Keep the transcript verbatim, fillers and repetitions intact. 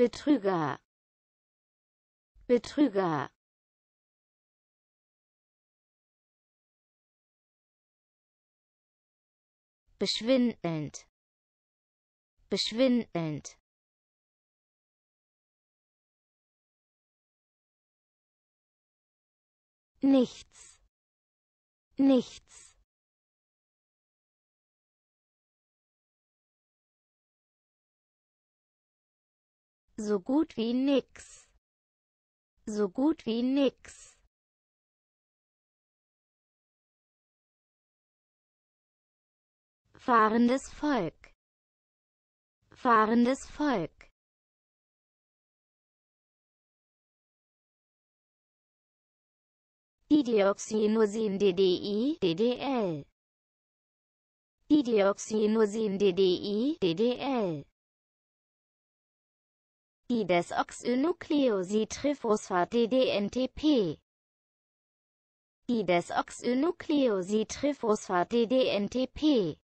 Betrüger, Betrüger, beschwindend, beschwindend, nichts, nichts, so gut wie nix, so gut wie nix, fahrendes Volk, fahrendes Volk, Didioxinosin D D I, D D L, Didioxinosin D D I, D D L, Didesoxynukleosidtriphosphat D D N T P, Didesoxynukleosidtriphosphat D D N T P,